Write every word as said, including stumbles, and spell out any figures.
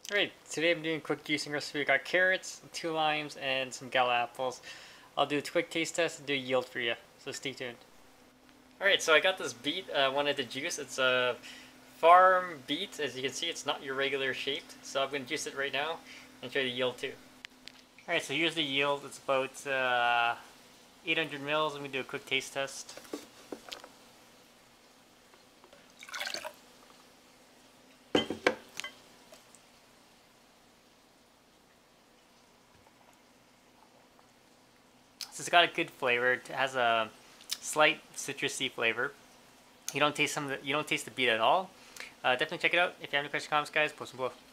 Alright, today I'm doing a quick juicing recipe. I got carrots, two limes, and some gala apples. I'll do a quick taste test and do a yield for you, so stay tuned. Alright, so I got this beet I uh, wanted to juice. It's a farm beet. As you can see, it's not your regular shaped, so I'm going to juice it right now and show you the yield too. Alright, so here's the yield. It's about uh, eight hundred mils. Let me do a quick taste test. So it's got a good flavor. It has a slight citrusy flavor. You don't taste some of the, you don't taste the beet at all. Uh, definitely check it out. If you have any questions, comments, guys, post them below.